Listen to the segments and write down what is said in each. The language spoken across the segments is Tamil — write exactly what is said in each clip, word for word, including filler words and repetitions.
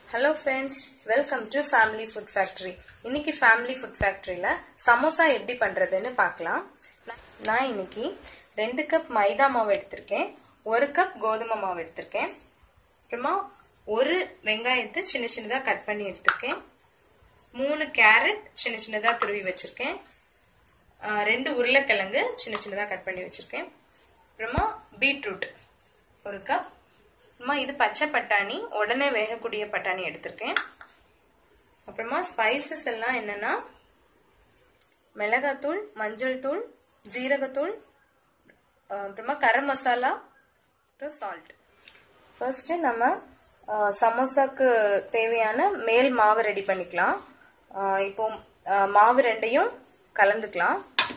Hello friends, welcome to Family Food Factory. இன்னைக்கு Family Food Factoryல சமோசா எப்படி பண்றதுன்னு பார்க்கலாம். நான் இன்னைக்கு ரெண்டு கப் மைதா மாவு எடுத்திருக்கேன், ஒரு கப் கோதுமை மாவு எடுத்திருக்கேன். அப்புறமா ஒரு வெங்காயத்தை சின்ன சின்னதா கட் பண்ணி எடுத்திருக்கேன். மூணு கேரட் சின்ன சின்னதா துருவி வச்சிருக்கேன். ரெண்டு உருளைக்கிழங்கு சின்ன சின்னதா கட் பண்ணி வச்சிருக்கேன். அப்புறமா பீட்ரூட் ஒரு கப். அம்மா இது பச்சை பட்டாணி, உடனே வேகக்கூடிய பட்டாணி எடுத்திருக்கேன். அப்புறமா ஸ்பைசஸ் எல்லாம் என்னன்னா மிளகாத்தூள், மஞ்சள் தூள், ஜீரகத்தூள், அப்புறமா கரம் மசாலா, அப்புறம் சால்ட். ஃபர்ஸ்ட் நம்ம சமோசாக்கு தேவையான மேல் மாவு ரெடி பண்ணிக்கலாம். இப்போ மாவு ரெண்டையும் கலந்துக்கலாம்.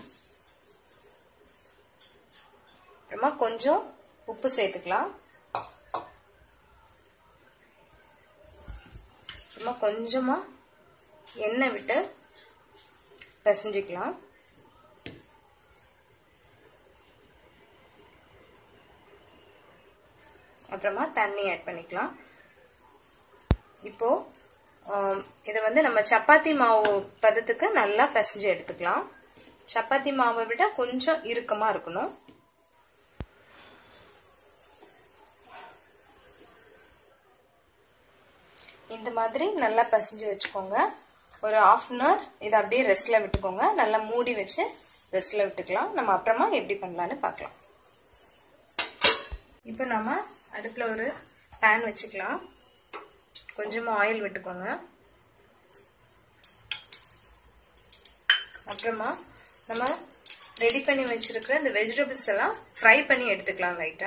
அப்புறமா கொஞ்சம் உப்பு சேர்த்துக்கலாம். கொஞ்சமா எண்ணெய் விட்டு பிசைஞ்சிக்கலாம். அப்புறமா தண்ணி ஆட் பண்ணிக்கலாம். இப்போ இதை வந்து நம்ம சப்பாத்தி மாவு பதத்துக்கு நல்லா பிசைஞ்சு எடுத்துக்கலாம். சப்பாத்தி மாவை விட கொஞ்சம் இறுக்கமா இருக்கணும். இந்த மாதிரி நல்லா பசைஞ்சு வச்சுக்கோங்க. ஒரு ஹாஃப் அன் ஹவர் இதை அப்படியே ரெஸ்ட்ல விட்டுக்கோங்க. நல்லா மூடி வச்சு ரெஸ்ட்ல விட்டுக்கலாம். நம்ம அப்புறமா எப்படி பண்ணலான்னு பார்க்கலாம். இப்போ நம்ம அடுப்புல ஒரு பேன் வச்சுக்கலாம். கொஞ்சமா ஆயில் விட்டுக்கோங்க. அப்புறமா நம்ம ரெடி பண்ணி வச்சிருக்கிற இந்த வெஜிடபிள்ஸ் எல்லாம் ஃப்ரை பண்ணி எடுத்துக்கலாம் லைட்டா.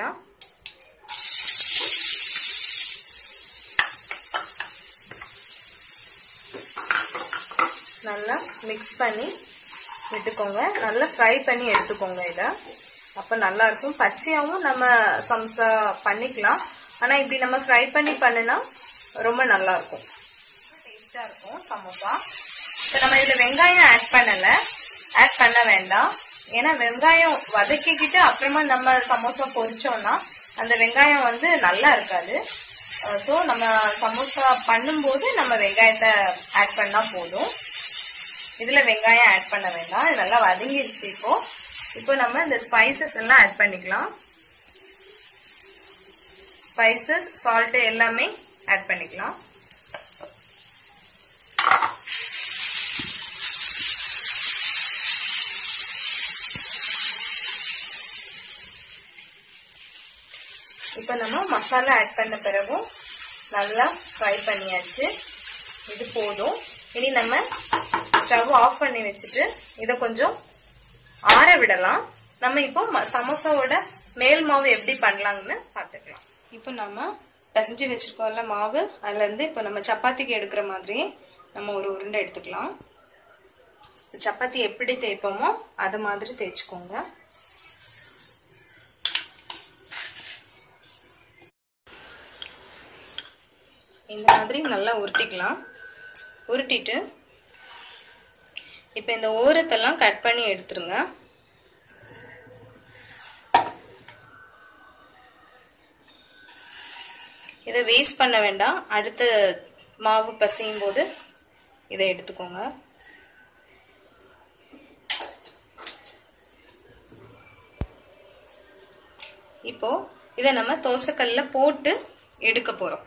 நல்லா மிக்ஸ் பண்ணி விட்டுக்கோங்க. நல்லா ஃப்ரை பண்ணி எடுத்துக்கோங்க. இத அப்ப நல்லா இருக்கும். பச்சையாவும் நம்ம சம்சா பண்ணிக்கலாம். ஆனா இப்படி நம்ம ஃப்ரை பண்ணி பண்ணினா ரொம்ப நல்லா இருக்கும், டேஸ்டா இருக்கும் சமோசா. இப்ப நம்ம இதுல வெங்காயம் ஆட் பண்ணல, ஆட் பண்ண வேண்டாம். ஏன்னா வெங்காயம் வதக்கிக்கிட்டு அப்புறமா நம்ம சமோசா பொரிச்சோம்னா அந்த வெங்காயம் வந்து நல்லா இருக்காது. ஸோ நம்ம சமோசா பண்ணும்போது நம்ம வெங்காயத்தை ஆட் பண்ணா போதும். இதுல வெங்காயம் ஆட் பண்ண வேண்டாம். இது நல்லா வதங்கிருச்சு. இப்போ இப்போ நம்ம இந்த ஸ்பைசஸ் எல்லாம் ஆட் பண்ணிக்கலாம். ஸ்பைசஸ், சால்ட் எல்லாமே ஆட் பண்ணிக்கலாம். இப்போ நம்ம மசாலா ஆட் பண்ண பிறகும் நல்லா ஃப்ரை பண்ணியாச்சு. இது போதும். இனி நம்ம ஸ்டவ் ஆஃப் பண்ணி வச்சுட்டு இதை கொஞ்சம் ஆற விடலாம். நம்ம இப்போ சமோசாவோட மேல் மாவு எப்படி பண்ணலாம்னு பார்த்துக்கலாம். இப்போ நம்ம பிசைஞ்சு வச்சிருக்கோம்ல மாவு, அதுல இருந்து இப்போ நம்ம சப்பாத்திக்கு எடுக்கிற மாதிரி நம்ம ஒரு உருண்டை எடுத்துக்கலாம். சப்பாத்தி எப்படி தேய்ப்போமோ அது மாதிரி தேய்ச்சிக்கோங்க. இந்த மாதிரி நல்லா உருட்டிக்கலாம். உருட்டிட்டு இப்ப இந்த ஓரத்தெல்லாம் கட் பண்ணி எடுத்துருங்க. இதை வேஸ்ட் பண்ண வேண்டாம். அடுத்த மாவு பசையும் போது இதை எடுத்துக்கோங்க. இப்போ இதை நம்ம தோசைக்கல்ல போட்டு எடுக்க போறோம்.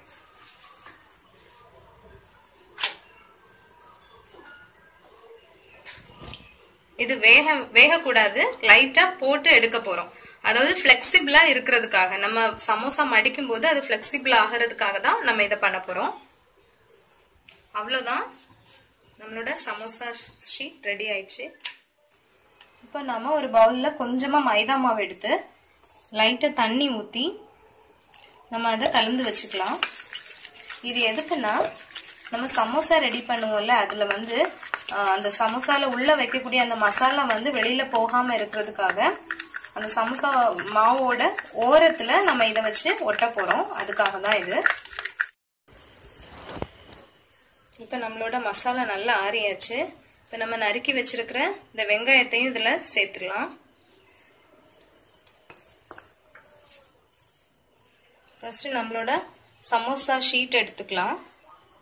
இது வேக வேகக்கூடாது, லைட்டா போட்டு எடுக்க போறோம். அதாவது பிளெக்சிபிளா இருக்கிறதுக்காக, நம்ம சமோசா மடிக்கும் போது அது பிளெக்சிபிள் ஆகிறதுக்காக தான் நம்ம இதை பண்ண போறோம். அவ்வளவுதான், நம்மளோட சமோசா ஷீட் ரெடி ஆயிடுச்சு. இப்போ நம்ம ஒரு பவுல்ல கொஞ்சமா மைதா மாவு எடுத்து லைட்டா தண்ணி ஊத்தி நம்ம அதை கலந்து வச்சுக்கலாம். இது எதுக்குன்னா நம்ம சமோசா ரெடி பண்ணுவோம்ல, அதுல வந்து அந்த சமோசால உள்ள வைக்கக்கூடிய அந்த மசாலா வந்து வெளியில போகாம இருக்கிறதுக்காக அந்த சமோசா மாவோட ஓரத்துல நம்ம இதை வச்சு ஒட்ட போறோம். அதுக்காக தான் இது. இப்ப நம்மளோட மசாலா நல்லா ஆறியாச்சு. இப்ப நம்ம நறுக்கி வச்சிருக்கிற இந்த வெங்காயத்தையும் இதுல சேர்த்துக்கலாம். ஃபர்ஸ்ட் நம்மளோட சமோசா ஷீட் எடுத்துக்கலாம்.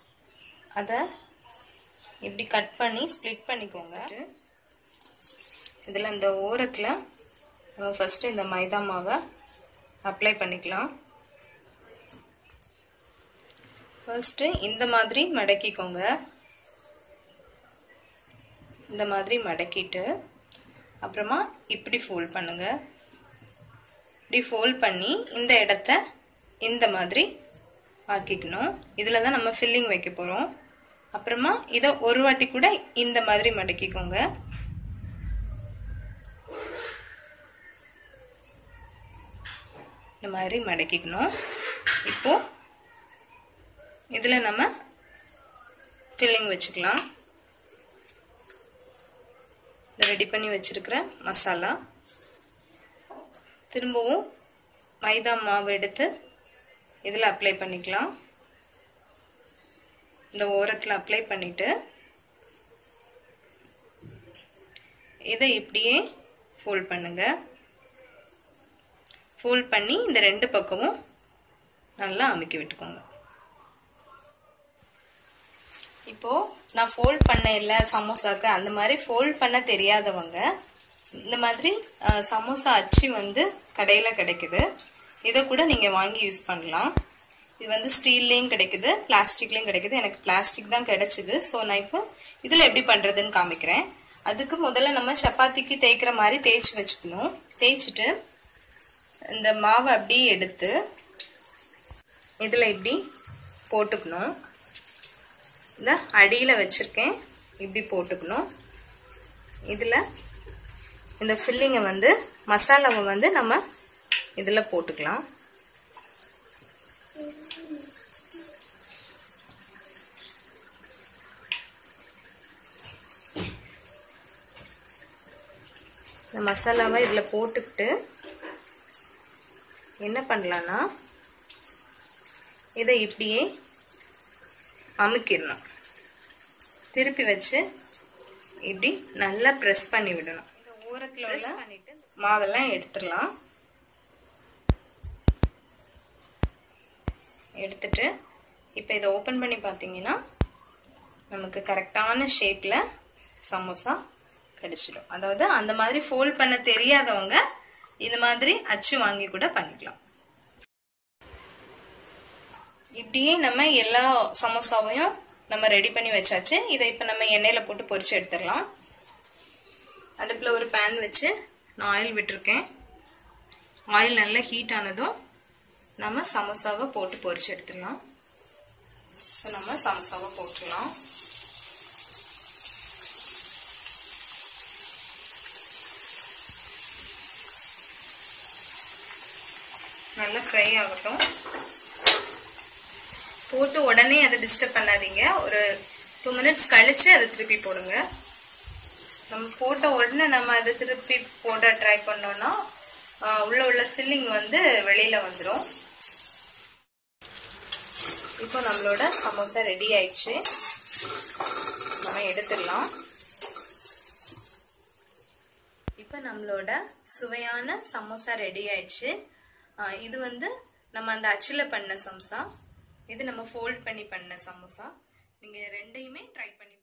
அதை இப்படி கட் பண்ணி ஸ்ப்ளிட் பண்ணிக்கோங்க. இதில் இந்த ஓரத்தில் நம்ம ஃபஸ்ட்டு இந்த மைதா மாவை அப்ளை பண்ணிக்கலாம். ஃபர்ஸ்ட்டு இந்த மாதிரி மடக்கிக்கோங்க. இந்த மாதிரி மடக்கிட்டு அப்புறமா இப்படி ஃபோல்ட் பண்ணுங்க. இப்படி ஃபோல்ட் பண்ணி இந்த இடத்த இந்த மாதிரி ஆக்கிக்கணும். இதில் தான் நம்ம ஃபில்லிங் வைக்க போகிறோம். அப்புறமா இதை ஒரு வாட்டி கூட இந்த மாதிரி மடக்கிக்கோங்க. இந்த மாதிரி மடக்கிக்கணும். இப்போ இதில் நம்ம ஃபில்லிங் வச்சுக்கலாம். ரெடி பண்ணி வச்சிருக்கிற மசாலா திரும்பவும் மைதா மாவு எடுத்து இதில் அப்ளை பண்ணிக்கலாம். இந்த ஓரத்தில் அப்ளை பண்ணிட்டு இதை இப்படியே ஃபோல்ட் பண்ணுங்க. ஃபோல்ட் பண்ணி இந்த ரெண்டு பக்கமும் நல்லா அமுக்கி விட்டுக்கோங்க. இப்போ நான் ஃபோல்ட் பண்ண இல்லை சமோசாக்கு, அந்த மாதிரி ஃபோல்ட் பண்ண தெரியாதவங்க இந்த மாதிரி சமோசா அச்சு வந்து கடையில் கிடைக்குது. இதை கூட நீங்கள் வாங்கி யூஸ் பண்ணலாம். இது வந்து ஸ்டீல்லையும் கிடைக்குது, பிளாஸ்டிக்லையும் கிடைக்குது. எனக்கு பிளாஸ்டிக் தான் கிடைச்சிது. ஸோ நான் இப்போ இதில் எப்படி பண்ணுறதுன்னு காமிக்கிறேன். அதுக்கு முதல்ல நம்ம சப்பாத்திக்கு தேய்க்கிற மாதிரி தேய்ச்சி வச்சுக்கணும். தேய்ச்சிட்டு இந்த மாவை அப்படியே எடுத்து இதில் இப்படி போட்டுக்கணும். இந்த அடியில் வச்சுருக்கேன், இப்படி போட்டுக்கணும். இதில் இந்த ஃபில்லிங்கை வந்து மசாலாவை வந்து நம்ம இதில் போட்டுக்கலாம். இந்த மசாலாவை இதில் போட்டுக்கிட்டு என்ன பண்ணலான்னா இதை இப்படியே அமுக்கிடணும். திருப்பி வச்சு இப்படி நல்லா ப்ரெஸ் பண்ணி விடணும். இந்த ஓரத்தில் உள்ள பண்ணிட்டு மாவெல்லாம் எடுத்துடலாம். எடுத்துட்டு இப்போ இதை ஓப்பன் பண்ணி பார்த்தீங்கன்னா நமக்கு கரெக்டான ஷேப்பில் சமோசா கிடைச்சிடும். அதாவது அந்த மாதிரி ஃபோல்ட் பண்ண தெரியாதவங்க இந்த மாதிரி அச்சு வாங்கி கூட பண்ணிக்கலாம். இப்படியே நம்ம எல்லா சமோசாவையும் நம்ம ரெடி பண்ணி வச்சாச்சு. இதை இப்போ நம்ம எண்ணெயில் போட்டு பொரிச்சு எடுத்துடலாம். அடுப்பில் ஒரு பேன் வச்சு நான் ஆயில் விட்டுருக்கேன். ஆயில் நல்லா ஹீட் ஆனதும் நம்ம சமோசாவை போட்டு பொரிச்சு எடுத்துடலாம். ஸோ நம்ம சமோசாவை போட்டுடலாம். நல்லா ஃப்ரை ஆகட்டும். போட்டு உடனே அதை டிஸ்டர்ப் பண்ணாதீங்க. ஒரு டூ மினிட்ஸ் கழிச்சு அதை திருப்பி போடுங்க. நம்ம போட்ட உடனே நம்ம அதை திருப்பி போட ட்ரை பண்ணோம்னா உள்ள உள்ள ஃபில்லிங் வந்து வெளியில வந்துடும். இப்போ நம்மளோட சமோசா ரெடி ஆயிடுச்சு. நம்ம எடுத்துடலாம். இப்போ நம்மளோட சுவையான சமோசா ரெடி ஆயிடுச்சு. இது வந்து நம்ம அந்த அச்சில் பண்ண சமோசா, இது நம்ம ஃபோல்ட் பண்ணி பண்ண சமோசா. நீங்கள் ரெண்டையுமே ட்ரை பண்ணி